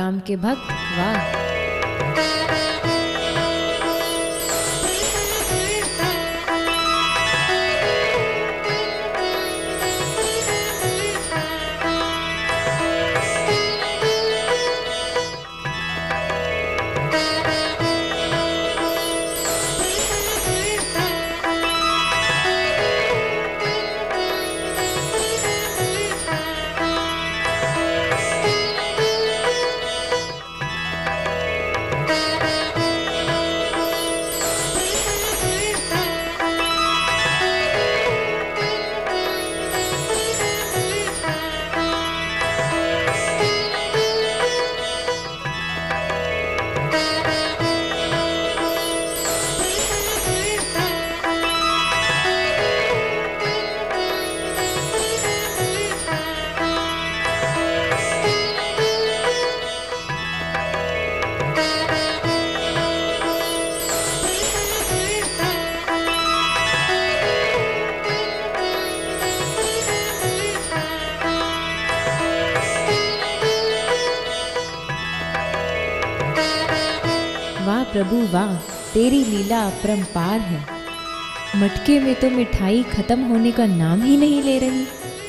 राम के भक्त, वाह। वाह प्रभु वाह, तेरी लीला अपरंपार है। मटके में तो मिठाई खत्म होने का नाम ही नहीं ले रही।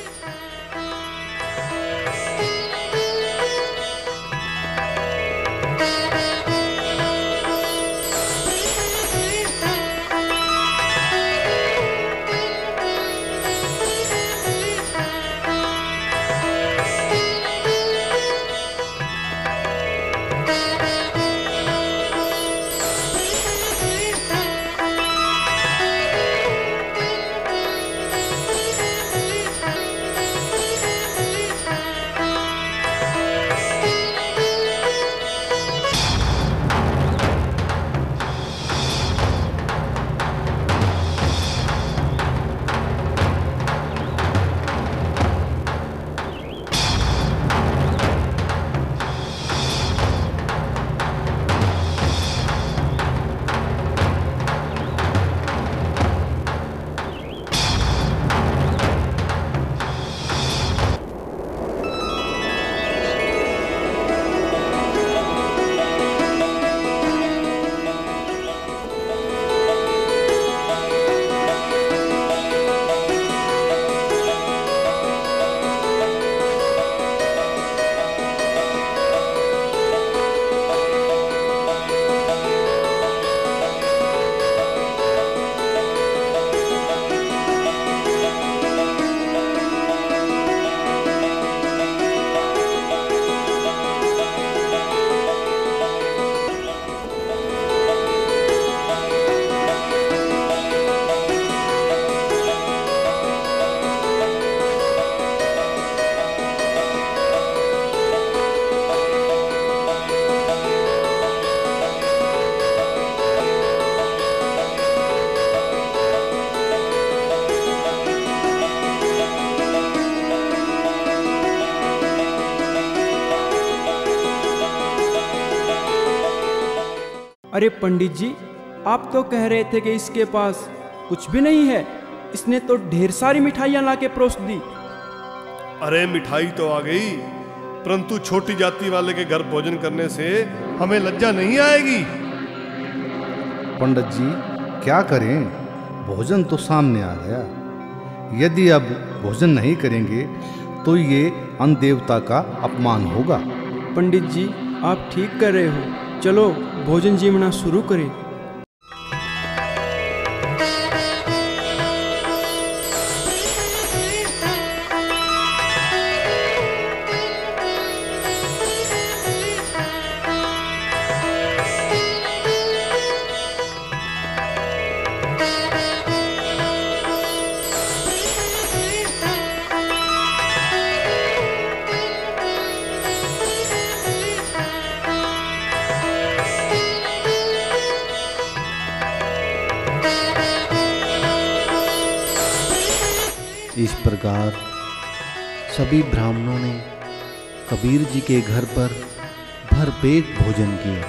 अरे पंडित जी, आप तो कह रहे थे कि इसके पास कुछ भी नहीं है। इसने तो ढेर सारी मिठाइयाँ लाके परोस दी। अरे मिठाई तो आ गई, परंतु छोटी जाति वाले के घर भोजन करने से हमें लज्जा नहीं आएगी। पंडित जी क्या करें, भोजन तो सामने आ गया। यदि अब भोजन नहीं करेंगे तो ये अन्न देवता का अपमान होगा। पंडित जी आप ठीक कर रहे हो, चलो भोजन जीवना शुरू करें। इस प्रकार सभी ब्राह्मणों ने कबीर जी के घर पर भरपेट भोजन किया।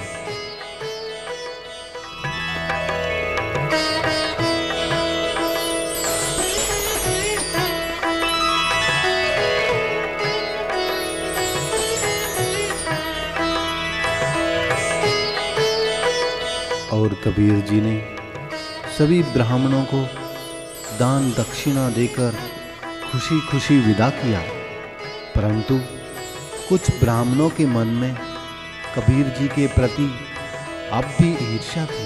और कबीर जी ने सभी ब्राह्मणों को दान दक्षिणा देकर खुशी खुशी विदा किया। परंतु कुछ ब्राह्मणों के मन में कबीर जी के प्रति अब भी ईर्ष्या थी।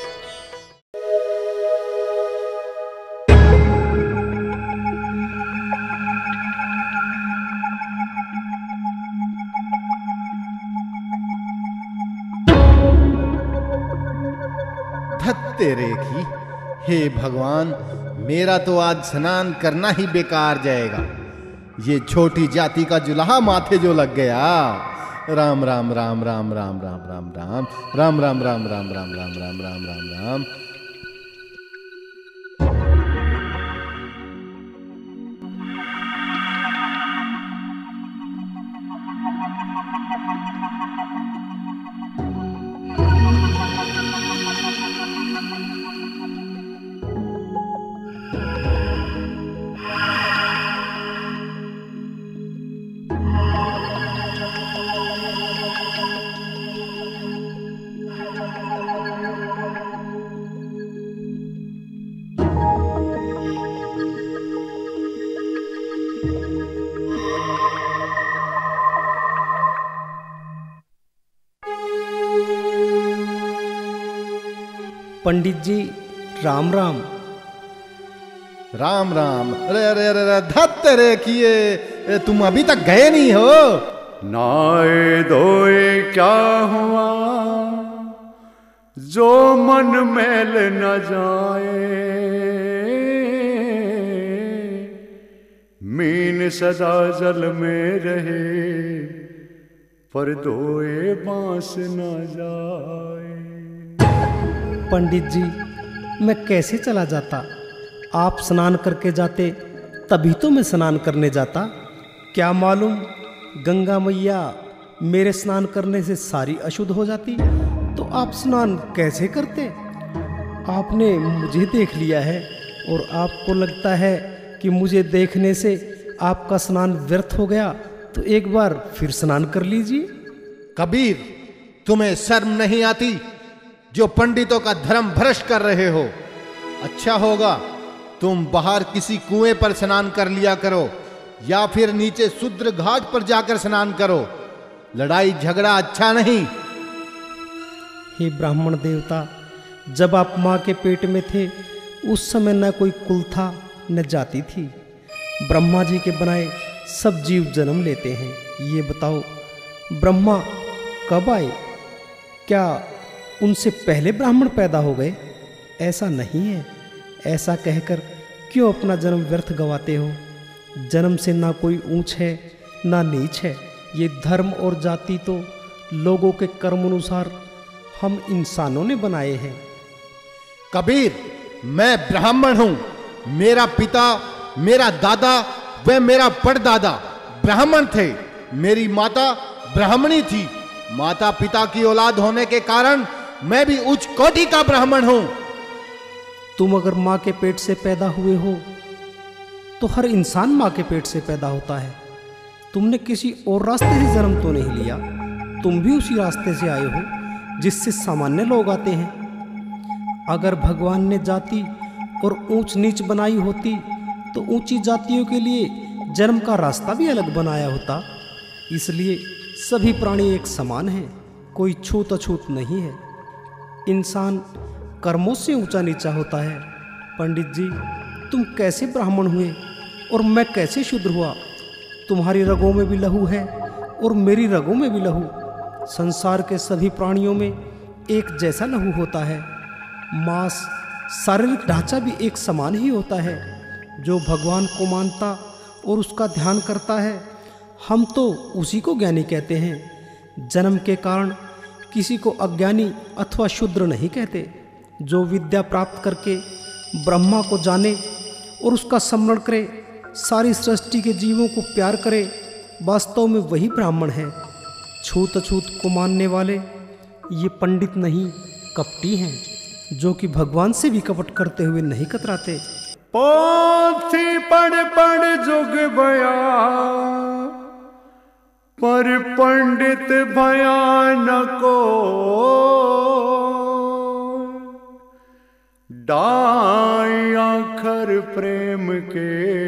तेरे की, हे भगवान, मेरा तो आज स्नान करना ही बेकार जाएगा। ये छोटी जाति का जुलाहा माथे जो लग गया। राम राम राम राम राम राम राम राम राम राम राम राम राम राम राम राम राम राम। पंडित जी राम राम। राम राम। अरे अरे अरे अरे धत रे किए, तुम अभी तक गए नहीं हो? नाए धोए क्या हुआ जो मन मैल न जाए, मीन सदा जल में रहे पर धोए बांस न जाए। पंडित जी मैं कैसे चला जाता? आप स्नान करके जाते तभी तो मैं स्नान करने जाता। क्या मालूम गंगा मैया मेरे स्नान करने से सारी अशुद्ध हो जाती, तो आप स्नान कैसे करते? आपने मुझे देख लिया है और आपको लगता है कि मुझे देखने से आपका स्नान व्यर्थ हो गया, तो एक बार फिर स्नान कर लीजिए। कबीर, तुम्हें शर्म नहीं आती जो पंडितों का धर्म भ्रष्ट कर रहे हो? अच्छा होगा तुम बाहर किसी कुएं पर स्नान कर लिया करो या फिर नीचे शूद्र घाट पर जाकर स्नान करो। लड़ाई झगड़ा अच्छा नहीं। हे ब्राह्मण देवता, जब आप माँ के पेट में थे उस समय न कोई कुल था न जाति थी। ब्रह्मा जी के बनाए सब जीव जन्म लेते हैं। ये बताओ ब्रह्मा कब आए? क्या उनसे पहले ब्राह्मण पैदा हो गए? ऐसा नहीं है। ऐसा कहकर क्यों अपना जन्म व्यर्थ गवाते हो? जन्म से ना कोई ऊंच है ना नीच है। ये धर्म और जाति तो लोगों के कर्म अनुसार हम इंसानों ने बनाए हैं। कबीर, मैं ब्राह्मण हूं। मेरा पिता, मेरा दादा व मेरा परदादा ब्राह्मण थे। मेरी माता ब्राह्मणी थी। माता पिता की औलाद होने के कारण मैं भी उच्च कोटि का ब्राह्मण हूं। तुम अगर माँ के पेट से पैदा हुए हो तो हर इंसान माँ के पेट से पैदा होता है। तुमने किसी और रास्ते से जन्म तो नहीं लिया। तुम भी उसी रास्ते से आए हो जिससे सामान्य लोग आते हैं। अगर भगवान ने जाति और ऊंच नीच बनाई होती तो ऊंची जातियों के लिए जन्म का रास्ता भी अलग बनाया होता। इसलिए सभी प्राणी एक समान हैं, कोई छूत अछूत नहीं है। इंसान कर्मों से ऊंचा नीचा होता है। पंडित जी, तुम कैसे ब्राह्मण हुए और मैं कैसे शूद्र हुआ? तुम्हारी रगों में भी लहू है और मेरी रगों में भी लहू। संसार के सभी प्राणियों में एक जैसा लहू होता है। मांस, शारीरिक ढांचा भी एक समान ही होता है। जो भगवान को मानता और उसका ध्यान करता है, हम तो उसी को ज्ञानी कहते हैं। जन्म के कारण किसी को अज्ञानी अथवा शूद्र नहीं कहते। जो विद्या प्राप्त करके ब्रह्मा को जाने और उसका स्मरण करे, सारी सृष्टि के जीवों को प्यार करे, वास्तव में वही ब्राह्मण है। छूत अछूत को मानने वाले ये पंडित नहीं, कपटी हैं, जो कि भगवान से भी कपट करते हुए नहीं कतराते। पोथी पढ़ जुग बया पर पंडित भयानको। डाई आखर प्रेम के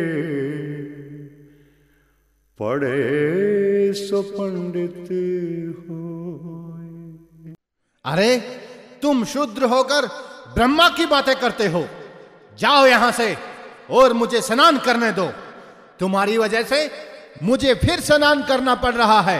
पढ़े सो पंडित हो। अरे तुम शूद्र होकर ब्रह्मा की बातें करते हो। जाओ यहां से और मुझे स्नान करने दो। तुम्हारी वजह से मुझे फिर स्नान करना पड़ रहा है।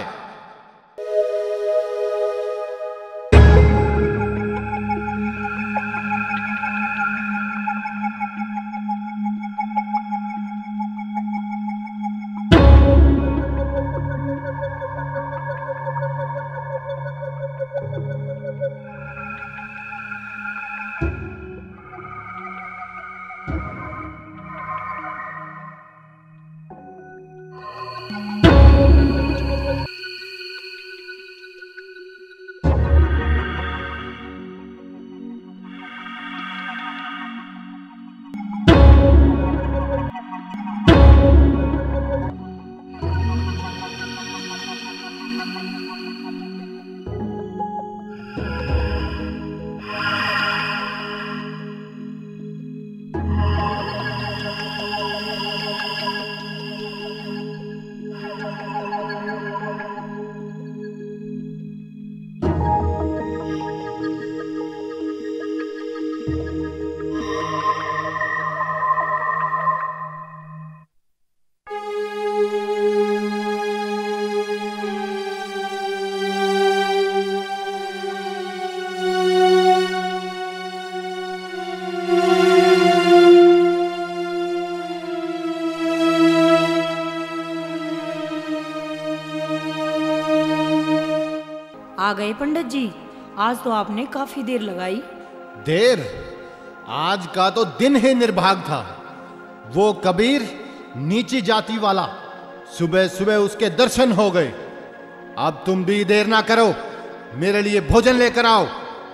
आ गए पंडित जी। आज तो आपने काफी देर लगाई। देर? आज का तो दिन ही निर्भाग था। वो कबीर नीची जाति वाला, सुबह सुबह उसके दर्शन हो गए। अब तुम भी देर ना करो, मेरे लिए भोजन लेकर आओ।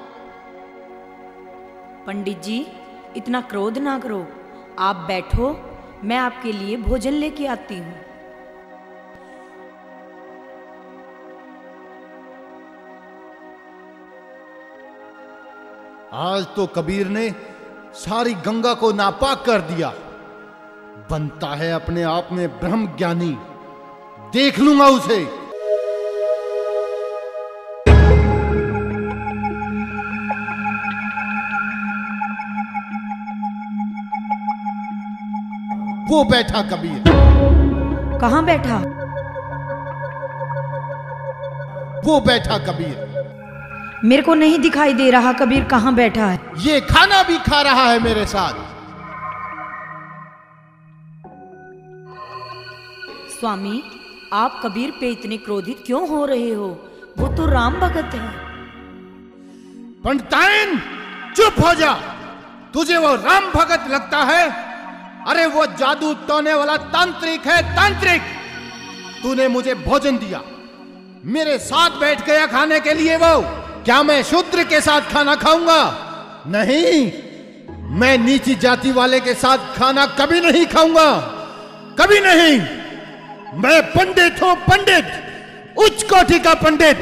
पंडित जी इतना क्रोध ना करो, आप बैठो, मैं आपके लिए भोजन लेके आती हूँ। आज तो कबीर ने सारी गंगा को नापाक कर दिया। बनता है अपने आप में ब्रह्म ज्ञानी। देख लूंगा उसे। वो बैठा कबीर। कहाँ बैठा? वो बैठा कबीर। मेरे को नहीं दिखाई दे रहा कबीर कहाँ बैठा है। ये खाना भी खा रहा है मेरे साथ। स्वामी आप कबीर पे इतने क्रोधित क्यों हो रहे हो? वो तो राम भगत है। पंडिताइन चुप हो जा। तुझे वो राम भगत लगता है? अरे वो जादू टोने वाला तांत्रिक है, तांत्रिक। तूने मुझे भोजन दिया, मेरे साथ बैठ गया खाने के लिए। वो क्या मैं शूद्र के साथ खाना खाऊंगा? नहीं, मैं नीची जाति वाले के साथ खाना कभी नहीं खाऊंगा, कभी नहीं। मैं पंडित हूं, पंडित, उच्च कोटि का पंडित।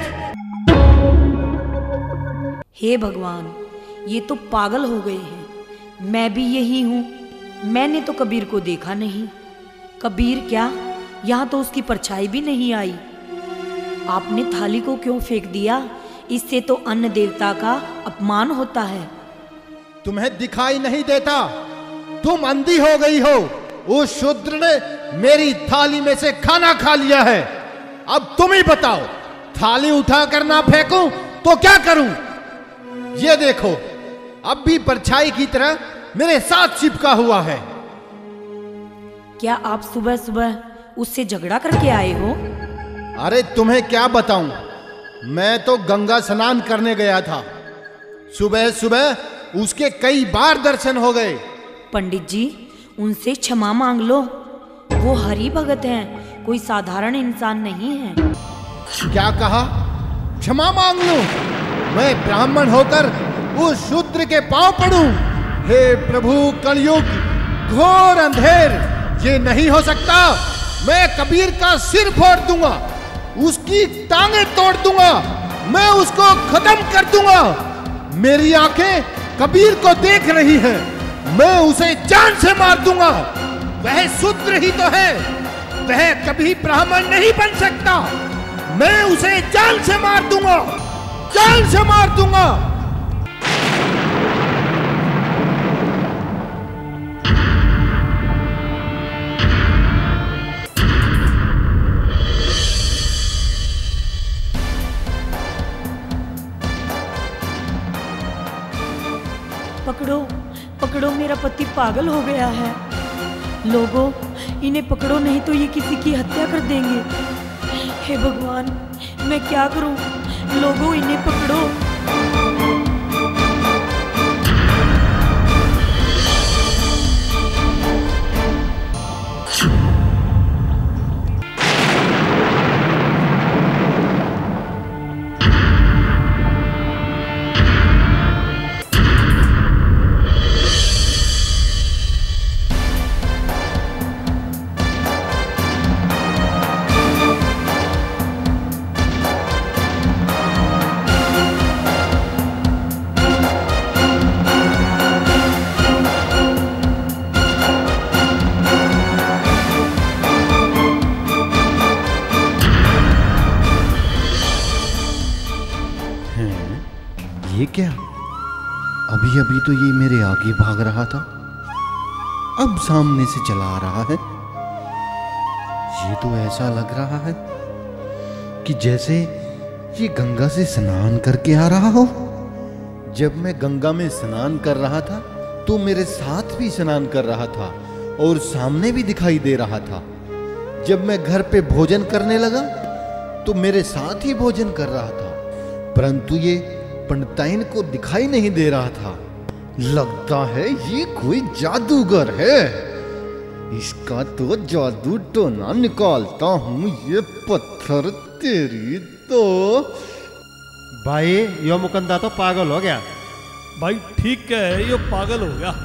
हे भगवान, ये तो पागल हो गए हैं। मैं भी यही हूं। मैंने तो कबीर को देखा नहीं। कबीर क्या, यहां तो उसकी परछाई भी नहीं आई। आपने थाली को क्यों फेंक दिया? इससे तो अन्न देवता का अपमान होता है। तुम्हें दिखाई नहीं देता? तुम अंधी हो गई हो। उस शूद्र ने मेरी थाली में से खाना खा लिया है। अब तुम ही बताओ, थाली उठाकर ना फेंकूं तो क्या करूं? ये देखो, अब भी परछाई की तरह मेरे साथ चिपका हुआ है। क्या आप सुबह सुबह उससे झगड़ा करके आए हो? अरे तुम्हें क्या बताऊं, मैं तो गंगा स्नान करने गया था। सुबह सुबह उसके कई बार दर्शन हो गए। पंडित जी उनसे क्षमा मांग लो। वो हरि भगत हैं, कोई साधारण इंसान नहीं है। क्या कहा? क्षमा मांग लूं? मैं ब्राह्मण होकर उस शूद्र के पांव पड़ूं? हे प्रभु, कलयुग घोर अंधेर, ये नहीं हो सकता। मैं कबीर का सिर फोड़ दूंगा, उसकी टांगें तोड़ दूंगा, मैं उसको खत्म कर दूंगा। मेरी आंखें कबीर को देख रही है, मैं उसे जान से मार दूंगा। वह शूद्र ही तो है, वह कभी ब्राह्मण नहीं बन सकता। मैं उसे जान से मार दूंगा, जान से मार दूंगा। पकड़ो, पकड़ो, मेरा पति पागल हो गया है। लोगों, इन्हें पकड़ो, नहीं तो ये किसी की हत्या कर देंगे। हे भगवान, मैं क्या करूं? लोगों, इन्हें पकड़ो। ये क्या? अभी अभी तो ये मेरे आगे भाग रहा था, अब सामने से चला आ रहा है। ये तो ऐसा लग रहा है कि जैसे ये गंगा से स्नान करके आ रहा हो। जब मैं गंगा में स्नान कर रहा था तो मेरे साथ भी स्नान कर रहा था और सामने भी दिखाई दे रहा था। जब मैं घर पे भोजन करने लगा तो मेरे साथ ही भोजन कर रहा था, परंतु ये पंडिताइन को दिखाई नहीं दे रहा था। लगता है ये कोई जादूगर है। इसका तो जादू टोना निकालता हूं। ये पत्थर तेरी तो। भाई यो मुकंदा तो पागल हो गया। भाई ठीक है, ये पागल हो गया।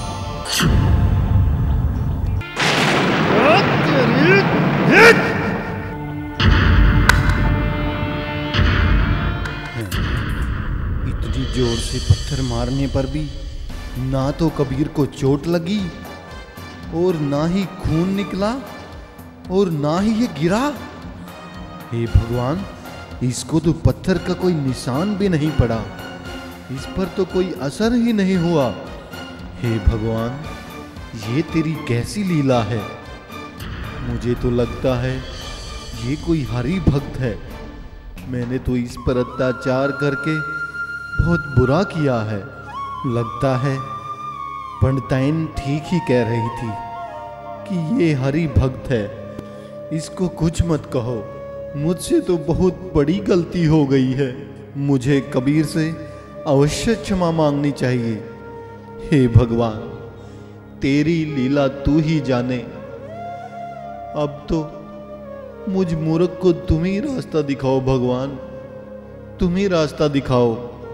इतनी जोर से पत्थर मारने पर भी ना तो कबीर को चोट लगी और ना ही खून निकला और ना ही ये गिरा। हे भगवान, इसको तो पत्थर का कोई निशान भी नहीं पड़ा, इस पर तो कोई असर ही नहीं हुआ। हे भगवान, ये तेरी कैसी लीला है? मुझे तो लगता है ये कोई हरि भक्त है। मैंने तो इस पर अत्याचार करके बहुत बुरा किया है। लगता है पंडिताइन ठीक ही कह रही थी कि ये हरि भक्त है। इसको कुछ मत कहो, मुझसे तो बहुत बड़ी गलती हो गई है। मुझे कबीर से अवश्य क्षमा मांगनी चाहिए। हे भगवान, तेरी लीला तू ही जाने। अब तो मुझ मूर्ख को तुम ही रास्ता दिखाओ भगवान, तुम ही रास्ता दिखाओ।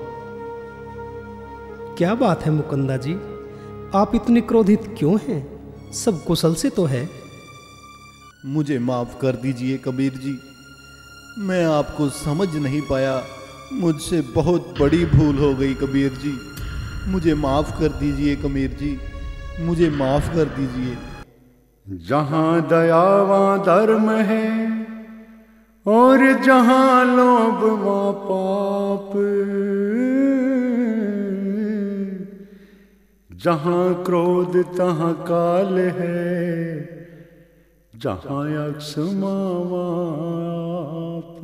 क्या बात है मुकंदा जी, आप इतने क्रोधित क्यों हैं? सब कुशल से तो है। मुझे माफ कर दीजिए कबीर जी, मैं आपको समझ नहीं पाया। मुझसे बहुत बड़ी भूल हो गई कबीर जी। मुझे माफ कर दीजिए कबीर जी, मुझे माफ कर दीजिए। जहां दया वहां धर्म है और जहां लोभ वहां पाप। जहां क्रोध तहां काल है, जहां यक्ष माप।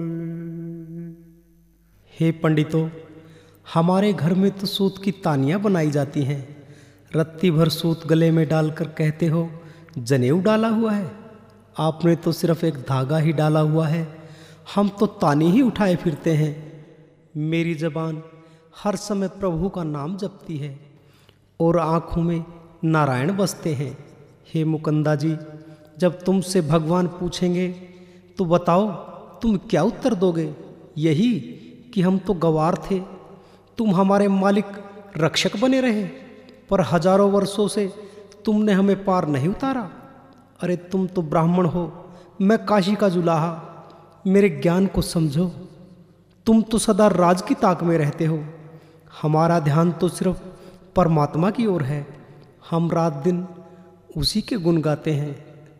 हे पंडितों, हमारे घर में तो सूत की तानियां बनाई जाती हैं। रत्ती भर सूत गले में डालकर कहते हो जनेऊ डाला हुआ है। आपने तो सिर्फ एक धागा ही डाला हुआ है, हम तो तानी ही उठाए फिरते हैं। मेरी जबान हर समय प्रभु का नाम जपती है और आँखों में नारायण बसते हैं। हे मुकंदा जी, जब तुमसे भगवान पूछेंगे तो बताओ तुम क्या उत्तर दोगे? यही कि हम तो गवार थे, तुम हमारे मालिक रक्षक बने रहे, पर हजारों वर्षों से तुमने हमें पार नहीं उतारा। अरे तुम तो ब्राह्मण हो, मैं काशी का जुलाहा, मेरे ज्ञान को समझो। तुम तो सदा राज की ताक में रहते हो, हमारा ध्यान तो सिर्फ परमात्मा की ओर है। हम रात दिन उसी के गुण गाते हैं।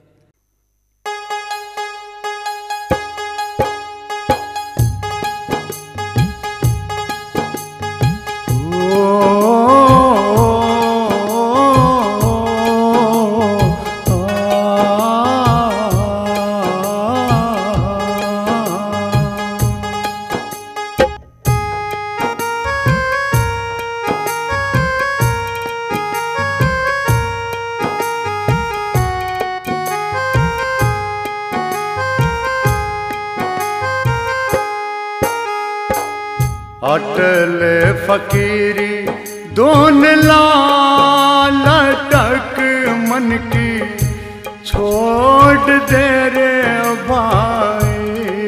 अटल फकीरी दोन लाल लटक मन की छोड़ दे रे भाई।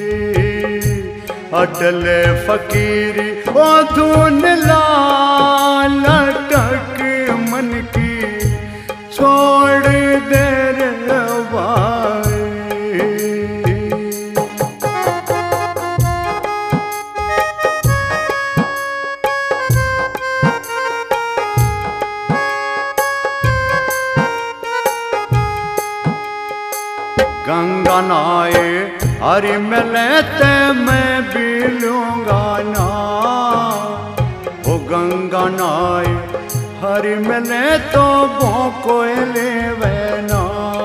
अटल फकीरी ओ दोन लाल लटक मन की छोड़ दे रे भाई। गंगा नाए हरि मिले ते मैं भी लूंगा ना। ओ गंगा नाए हरि मिले तो वो कोई लेवे ना।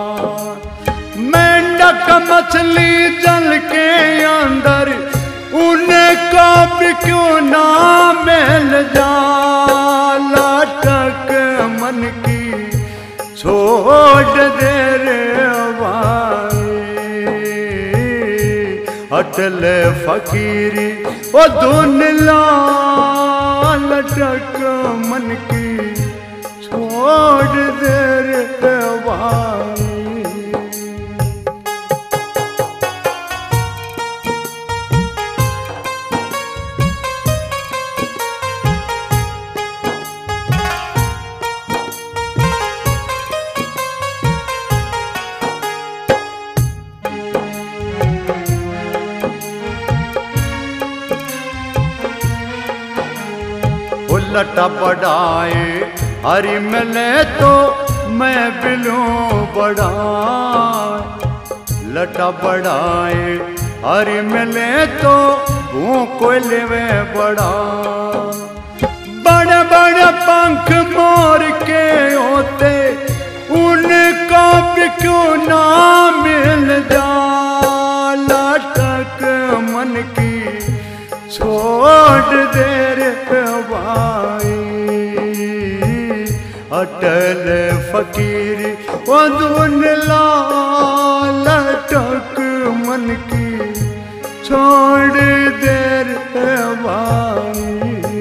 मेंढक मछली जल के अंदर उनका भी क्यों ना मिल जा। लटक मन की छोड़ दे रे भाई। अटल फकीरी ओ दोन लाल लटक मन की छोड़ दे रे भाई। लटा बढ़ाए हरि मिले तो मैं बिलूं बढ़ाए। लटा बढ़ाए हरि मिले तो वो कोई लेवे बड़ा। बड़े बड़े पंख मोर के होते उनका भी क्यों ना मिल जा। लटक मन की छोड़ दे रे भाई। अटल फकीरी ओ दोन लाल लटक मन की छोड़ दे रे भाई।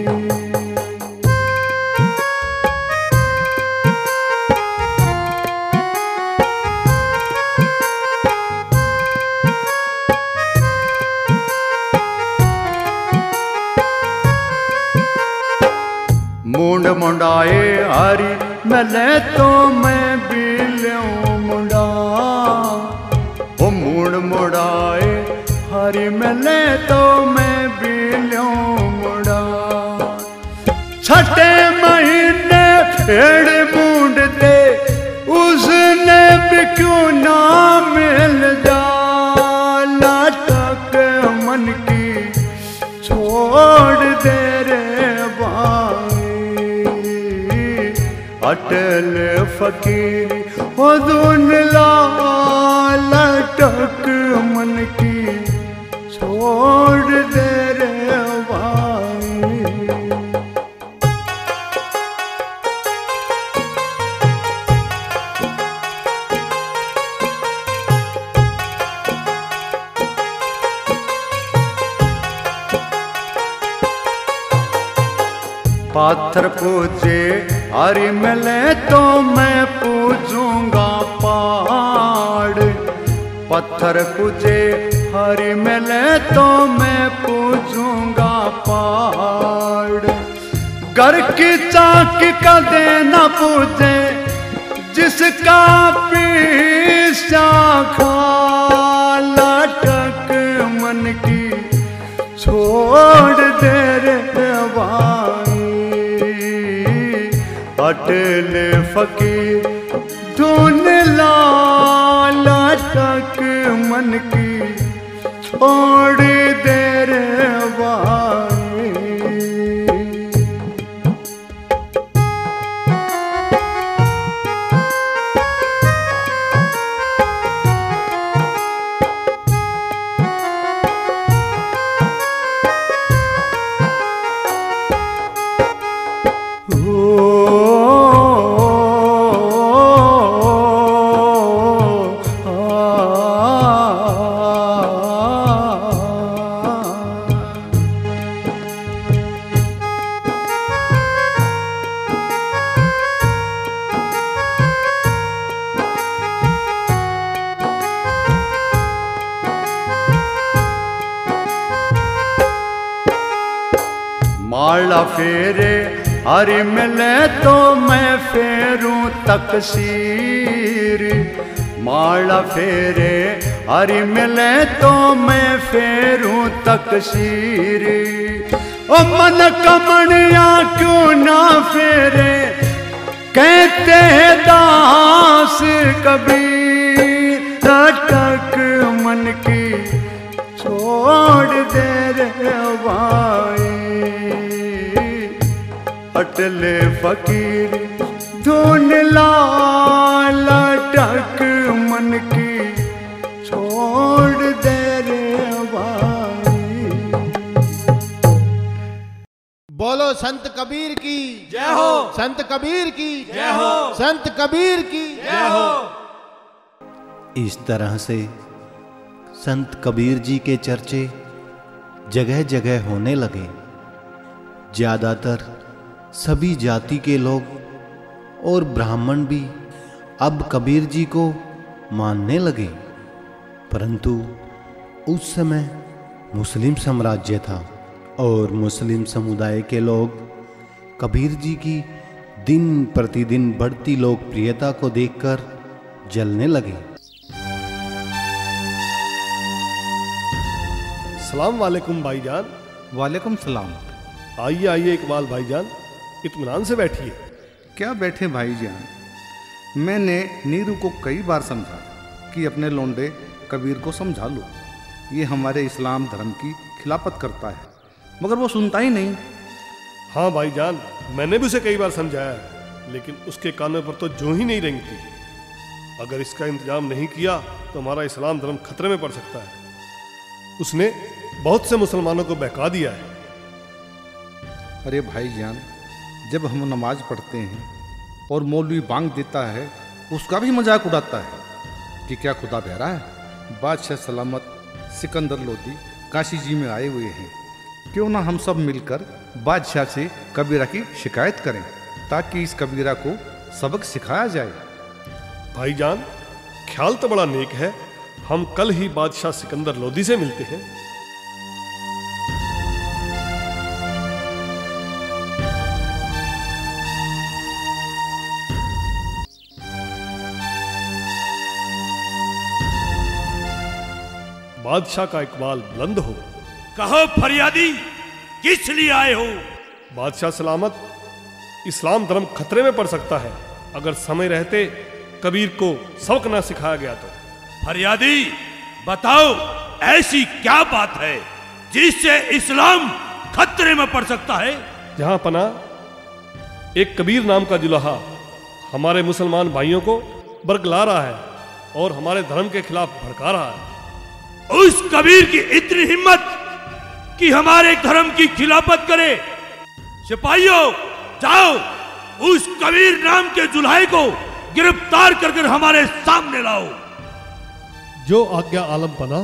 मुंड मुंडाए हरि मिले तो मैं भी लूं मुंडा। ओ मुंड मुंडाए हरि मिले तो मैं भी लूं मुंडा। छठे महीने पेड़ मूंडते उसने भी क्यों ना मिल जा। लटक मन की छोड़ दे रे भाई। अटल फकीरी ओ दोन लाल लटक मन की छोड़ दे रे भाई। पाथर पूजे हरि मिले तो मैं पूजूंगा पहाड़। पत्थर पूजे हरि मिले तो मैं पूजूंगा पहाड़। घर की चाकी का देना पूजे जिसका पीछा खा। लटक मन की छोड़ दे रे भाई। अटल फकीर धुन लाला तक मन की छोड़ दे रे भाई। माला फेरे हरी मिले तो मैं फेरूं तकसीर। माला फेरे हरी मिले तो मैं फेरूं तकसीर। ओ मन कमनिया क्यों ना फेरे कहते हैं दास कबीर। तक मन की छोड़ दे रे भाई। अटल फकीर धुन लाला तक मन की छोड़ दे रे भाई। बोलो संत कबीर की जय हो। संत कबीर की जय हो। संत कबीर की जय हो। इस तरह से संत कबीर जी के चर्चे जगह जगह होने लगे। ज्यादातर सभी जाति के लोग और ब्राह्मण भी अब कबीर जी को मानने लगे। परंतु उस समय मुस्लिम साम्राज्य था और मुस्लिम समुदाय के लोग कबीर जी की दिन प्रतिदिन बढ़ती लोकप्रियता को देखकर जलने लगे। सलाम वालेकुम भाईजान। वालेकुम सलाम। आइए आइए इकबाल भाईजान, इत्मीनान से बैठिए। क्या बैठे भाईजान, मैंने नीरू को कई बार समझा कि अपने लौंडे कबीर को समझा लो, ये हमारे इस्लाम धर्म की खिलाफत करता है, मगर वो सुनता ही नहीं। हाँ भाईजान, मैंने भी उसे कई बार समझाया है, लेकिन उसके कानों पर तो जूं ही नहीं रेंगती। अगर इसका इंतजाम नहीं किया तो हमारा इस्लाम धर्म खतरे में पड़ सकता है। उसने बहुत से मुसलमानों को बहका दिया है। अरे भाईजान, जब हम नमाज पढ़ते हैं और मौलवी बांग देता है उसका भी मजाक उड़ाता है कि क्या खुदा बहरा है। बादशाह सलामत सिकंदर लोदी काशी जी में आए हुए हैं, क्यों ना हम सब मिलकर बादशाह से कबीरा की शिकायत करें ताकि इस कबीरा को सबक सिखाया जाए। भाईजान, ख्याल तो बड़ा नेक है। हम कल ही बादशाह सिकंदर लोदी से मिलते हैं। बादशाह का इकबाल बुलंद हो। कहो फरियादी, किस लिए आए हो? बादशाह सलामत, इस्लाम धर्म खतरे में पड़ सकता है अगर समय रहते कबीर को सबक ना सिखाया गया तो। फरियादी बताओ, ऐसी क्या बात है जिससे इस्लाम खतरे में पड़ सकता है? जहां पना एक कबीर नाम का जुलाहा हमारे मुसलमान भाइयों को बरगला रहा है और हमारे धर्म के खिलाफ भड़का रहा है। उस कबीर की इतनी हिम्मत कि हमारे धर्म की खिलाफत करे। सिपाहियों, जाओ उस कबीर नाम के जुल्हे को गिरफ्तार कर हमारे सामने लाओ। जो आज्ञा आलम पना।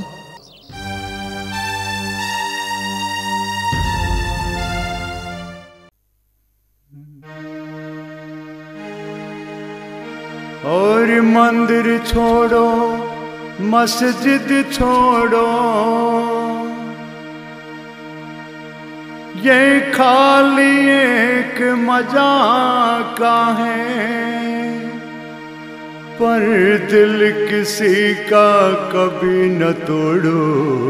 और मंदिर छोड़ो, मस्जिद छोड़ो, ये खाली एक मजाक है, पर दिल किसी का कभी न तोड़ो,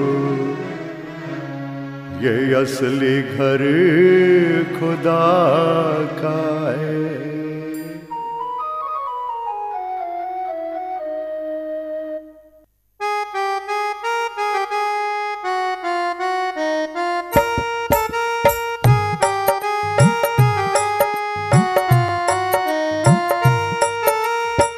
ये असली घर खुदा का है।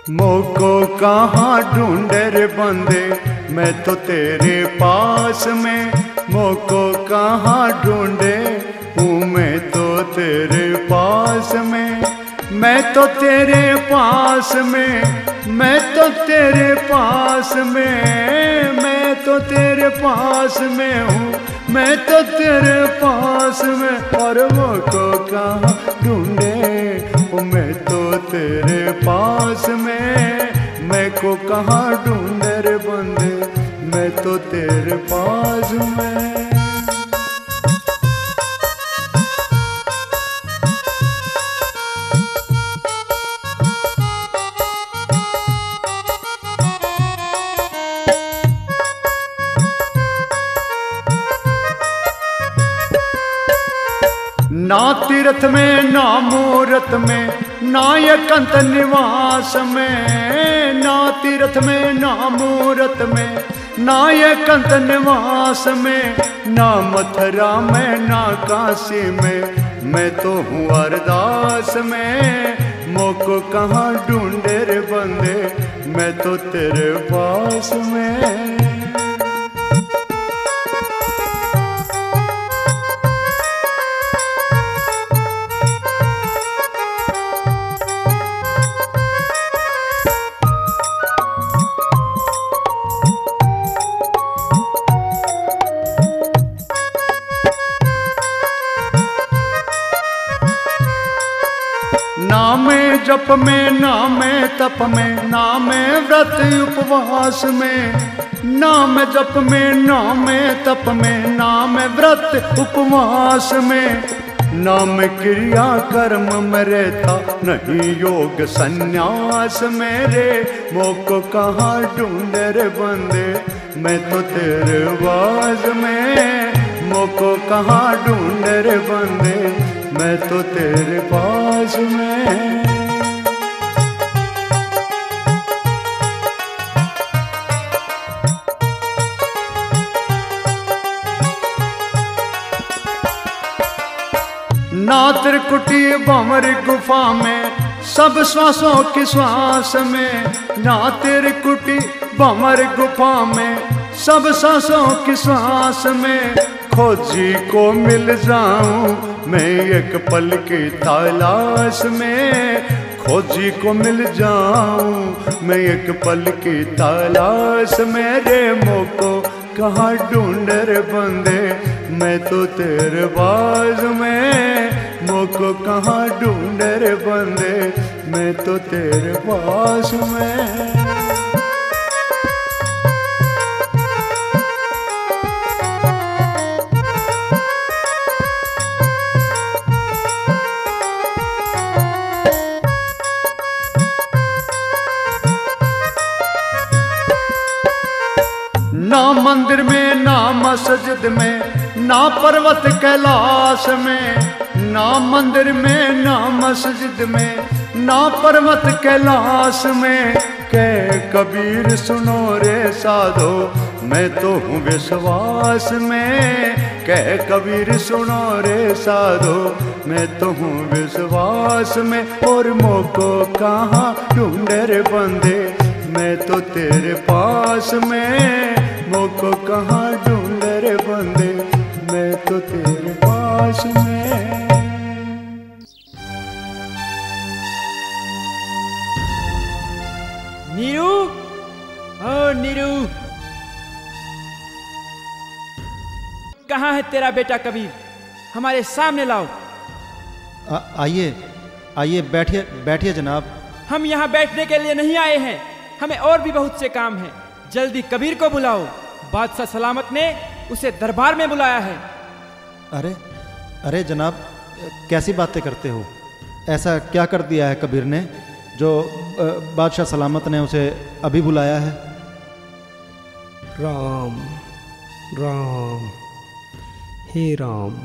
मोको कहाँ ढूंढे रे बंदे, मैं तो तेरे पास में। मोको कहाँ ढूंढे हूँ मैं तो तेरे पास में। मैं तो तेरे पास में, मैं तो तेरे पास में, मैं तो तेरे पास में हूँ, मैं तो तेरे पास में। और वो को कहाँ ढूंढे हूँ मैं तो तेरे पास में। मैं को कहाँ ढूंढे रे बंदे, मैं तो तेरे पास में। ना तीर्थ में ना मूरत में, ना एकांत निवास में। ना तीर्थ में ना मूरत में, ना एकांत निवास में। ना मथुरा में ना काशी में, मैं तो हूँ अरदास में। मोको कहाँ ढूंढे रे बंदे, मैं तो तेरे पास में। नामे जप में, नामे तप में, नामे व्रत उपवास में। नाम जप में, नामे तप में, नाम व्रत उपवास में। नाम क्रिया कर्म में रहता नहीं योग संन्यास मेरे। मोको कहाँ ढूंढे रे बंदे, मैं तो तेरे वास में। मोको कहाँ ढूंढे रे बंदे, मैं तो तेरे पास में। ना त्रिकुटी भंवर गुफा में, सब श्वासों की श्वास में। ना त्रिकुटी भंवर गुफा में, सब सांसों की श्वास में। खोजी को मिल जाऊं मैं एक पल की तलाश में। खोजी को मिल जाऊं मैं एक पल की तलाश में। रे मोको कहाँ ढूंढे रे बंदे, मैं तो तेरे बाज में। मोको कहाँ ढूंढे रे बंदे, मैं तो तेरे पास में। ना मंदिर में ना मस्जिद में, ना पर्वत कैलाश में। ना मंदिर में ना मस्जिद में, ना पर्वत कैलाश में। कह कबीर सुनो रे साधो, मैं तो हूँ विश्वास में। कह कबीर सुनो रे साधो, मैं तो हूँ विश्वास में। और मोको कहाँ ढूंढे रे बंदे, मैं तो तेरे पास में। मोको कहाँ ढूंढे रे बंदे, मैं तो तेरे पास में। नीरू, ओ नीरू, कहाँ है तेरा बेटा कबीर? हमारे सामने लाओ। आइए आइए, बैठिए बैठिए जनाब। हम यहाँ बैठने के लिए नहीं आए हैं, हमें और भी बहुत से काम हैं। जल्दी कबीर को बुलाओ, बादशाह सलामत ने उसे दरबार में बुलाया है। अरे अरे जनाब, कैसी बातें करते हो? ऐसा क्या कर दिया है कबीर ने जो बादशाह सलामत ने उसे अभी बुलाया है? राम राम, हे राम।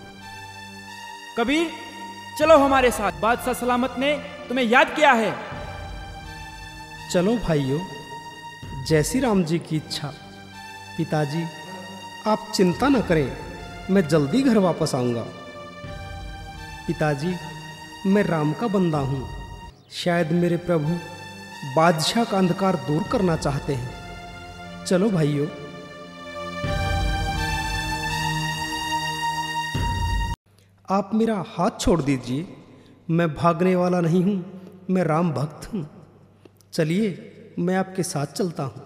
कबीर चलो हमारे साथ, बादशाह सलामत ने तुम्हें याद किया है। चलो भाइयों, जैसी राम जी की इच्छा। पिताजी आप चिंता न करें, मैं जल्दी घर वापस आऊँगा। पिताजी मैं राम का बंदा हूँ, शायद मेरे प्रभु बादशाह का अंधकार दूर करना चाहते हैं। चलो भाइयों। आप मेरा हाथ छोड़ दीजिए। मैं भागने वाला नहीं हूं, मैं राम भक्त हूं। चलिए मैं आपके साथ चलता हूं।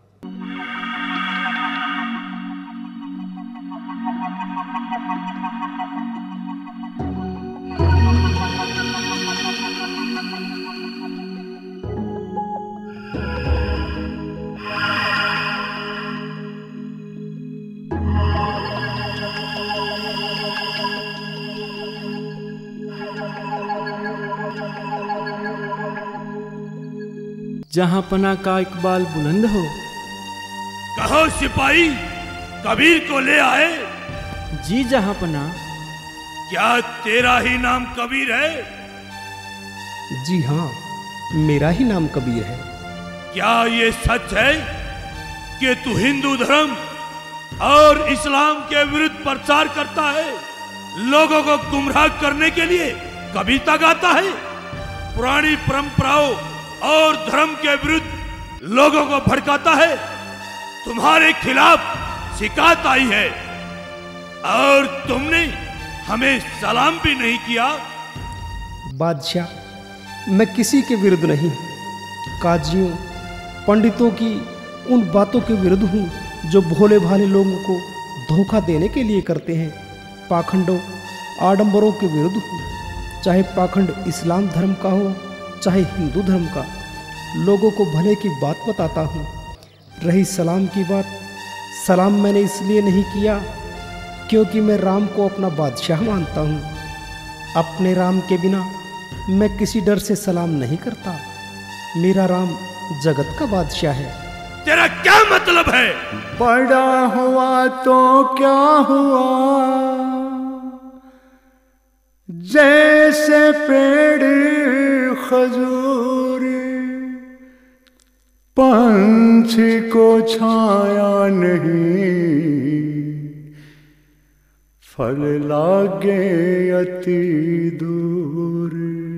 जहां पना का इकबाल बुलंद हो। कहो सिपाही, कबीर को ले आए। जी जहां पना। क्या तेरा ही नाम कबीर है? जी हाँ, मेरा ही नाम कबीर है। क्या ये सच है कि तू हिंदू धर्म और इस्लाम के विरुद्ध प्रचार करता है, लोगों को गुमराह करने के लिए कविता गाता है, पुरानी परंपराओं और धर्म के विरुद्ध लोगों को भड़काता है? तुम्हारे खिलाफ शिकायत आई है और तुमने हमें सलाम भी नहीं किया। बादशाह, मैं किसी के विरुद्ध नहीं, काजियों पंडितों की उन बातों के विरुद्ध हूँ जो भोले भाले लोगों को धोखा देने के लिए करते हैं। पाखंडों आडंबरों के विरुद्ध हूँ, चाहे पाखंड इस्लाम धर्म का हो चाहे हिंदू धर्म का। लोगों को भले की बात बताता हूँ। रही सलाम की बात, सलाम मैंने इसलिए नहीं किया क्योंकि मैं राम को अपना बादशाह मानता हूँ। अपने राम के बिना मैं किसी डर से सलाम नहीं करता। मेरा राम जगत का बादशाह है। तेरा क्या मतलब है? बड़ा हुआ तो क्या हुआ, जैसे पेड़ खजूर, पंछी को छाया नहीं, फल लागे अति दूर।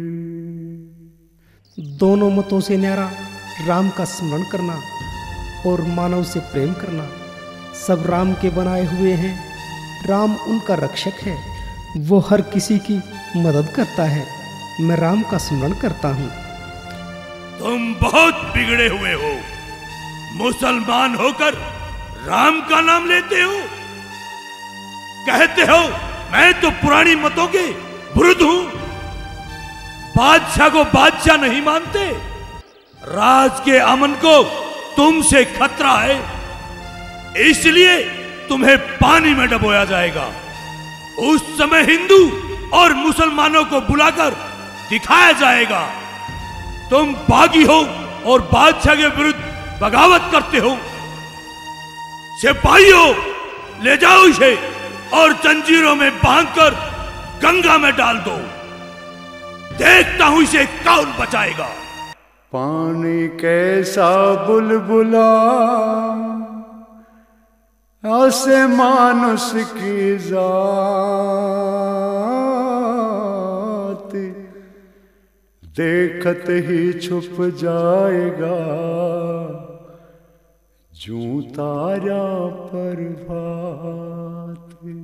दोनों मतों से न्यारा राम का स्मरण करना और मानव से प्रेम करना। सब राम के बनाए हुए हैं, राम उनका रक्षक है, वो हर किसी की मदद करता है। मैं राम का स्मरण करता हूँ। तुम बहुत बिगड़े हुए हो। मुसलमान होकर राम का नाम लेते हो, कहते हो मैं तो पुरानी मतों के विरुद्ध हूं, बादशाह को बादशाह नहीं मानते। राज के अमन को तुमसे खतरा है, इसलिए तुम्हें पानी में डुबोया जाएगा। उस समय हिंदू और मुसलमानों को बुलाकर दिखाया जाएगा तुम बागी हो और बादशाह के विरुद्ध बगावत करते हो। सिपाहियों, ले जाओ इसे और जंजीरों में बांधकर गंगा में डाल दो। देखता हूं इसे कौन बचाएगा। पानी कैसा बुलबुला, ऐसे मानुष की जात, देखत ही छुप जाएगा जूं तारा प्रभात।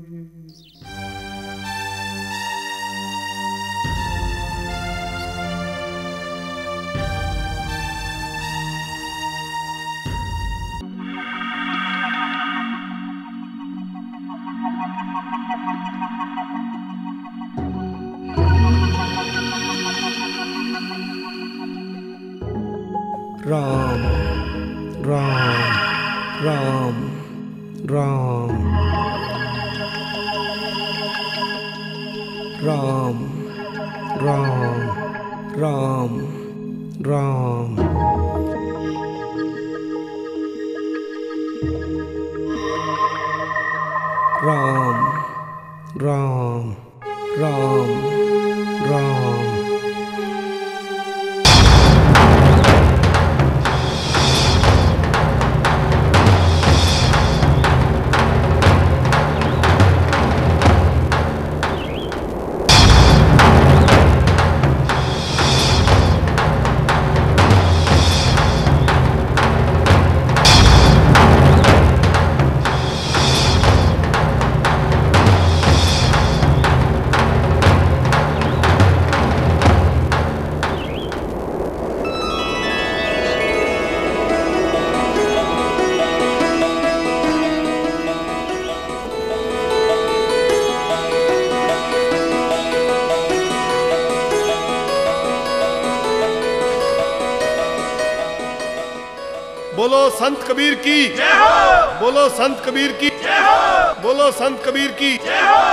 राम राम राम राम राम राम राम राम। राम राम राम राम। बोलो संत कबीर की, बोलो संत कबीर की, बोलो संत कबीर की।